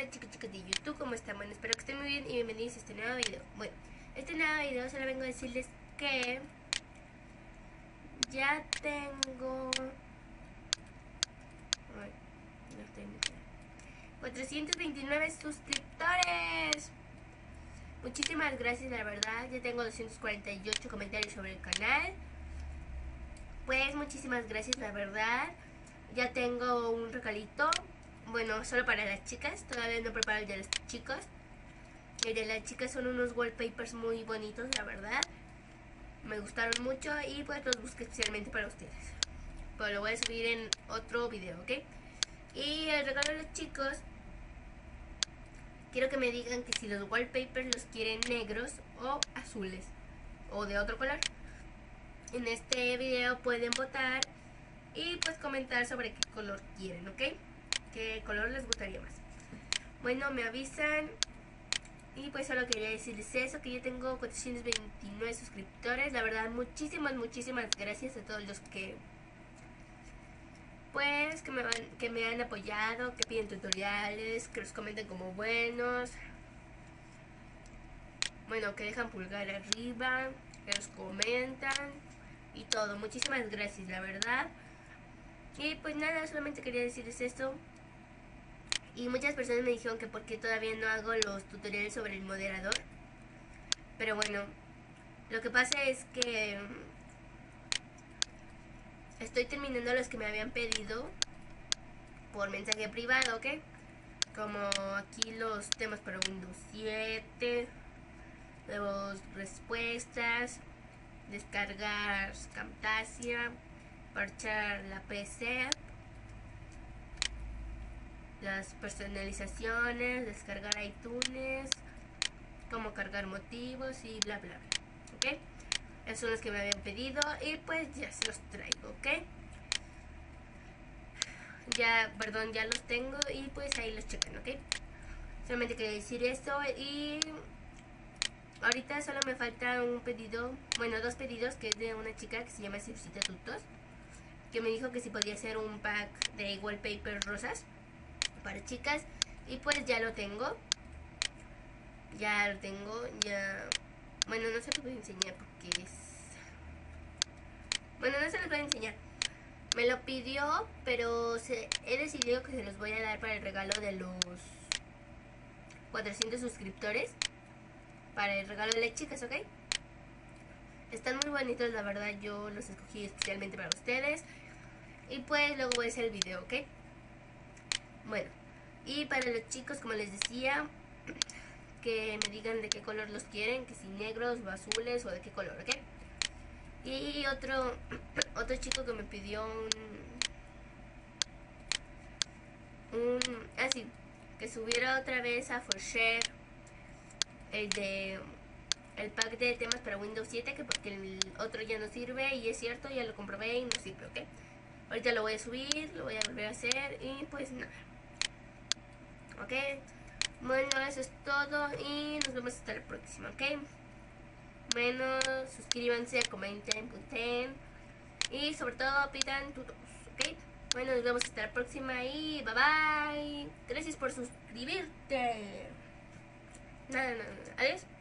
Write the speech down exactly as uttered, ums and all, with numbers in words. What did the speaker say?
Hola chicos chicos de YouTube, ¿cómo están? Bueno, espero que estén muy bien y bienvenidos a este nuevo video. Bueno, este nuevo video solo vengo a decirles que ya tengo ay, no estoy metida. cuatrocientos veintinueve suscriptores. Muchísimas gracias, la verdad. Ya tengo doscientos cuarenta y ocho comentarios sobre el canal. Pues muchísimas gracias, la verdad. Ya tengo un regalito. Bueno, solo para las chicas. Todavía no preparo el de los chicos. El de las chicas son unos wallpapers muy bonitos, la verdad. Me gustaron mucho y pues los busqué especialmente para ustedes. Pero lo voy a subir en otro video, ¿ok? Y el regalo de los chicos, quiero que me digan que si los wallpapers los quieren negros o azules o de otro color. En este video pueden votar y pues comentar sobre qué color quieren, ¿ok? ¿Qué color les gustaría más? Bueno, me avisan. Y pues solo quería decirles eso, que yo tengo cuatrocientos veintinueve suscriptores. La verdad, muchísimas, muchísimas gracias a todos los que pues que me, van, que me han apoyado, que piden tutoriales, que los comenten como buenos. Bueno, que dejan pulgar arriba, que los comentan y todo. Muchísimas gracias, la verdad. Y pues nada, solamente quería decirles esto. Y muchas personas me dijeron que por qué todavía no hago los tutoriales sobre el moderador. Pero bueno, lo que pasa es que estoy terminando los que me habían pedido por mensaje privado, ¿ok? Como aquí los temas para Windows siete, luego respuestas, descargar Camtasia, parchar la P C, las personalizaciones, descargar iTunes, cómo cargar motivos y bla bla bla, ¿ok? Esos son los que me habían pedido y pues ya se los traigo, ¿ok? Ya, perdón, ya los tengo y pues ahí los checan, ¿ok? Solamente quería decir esto y ahorita solo me falta un pedido, bueno, dos pedidos, que es de una chica que se llama Circita Tutos, que me dijo que si podía hacer un pack de wallpaper rosas para chicas y pues ya lo tengo. Ya lo tengo, ya... Bueno, no se los voy a enseñar porque es... Bueno, no se los voy a enseñar. Me lo pidió, pero se... he decidido que se los voy a dar para el regalo de los cuatrocientos suscriptores. Para el regalo de las chicas, ¿ok? Están muy bonitos, la verdad, yo los escogí especialmente para ustedes. Y pues luego voy a hacer el video, ¿ok? Bueno, y para los chicos, como les decía, que me digan de qué color los quieren, que si negros o azules o de qué color, ¿ok? Y otro otro chico que me pidió un un ah sí, que subiera otra vez a ForShare el de el pack de temas para Windows siete, que porque el otro ya no sirve, y es cierto, ya lo comprobé y no sirve, ¿ok? Ahorita lo voy a subir, lo voy a volver a hacer y pues nada, ¿ok? Bueno, eso es todo y nos vemos hasta la próxima, ¿ok? Bueno, suscríbanse, comenten, punten y sobre todo pidan tutos, ¿ok? Bueno, nos vemos hasta la próxima y bye bye. Gracias por suscribirte. Nada, nada, nada. Adiós.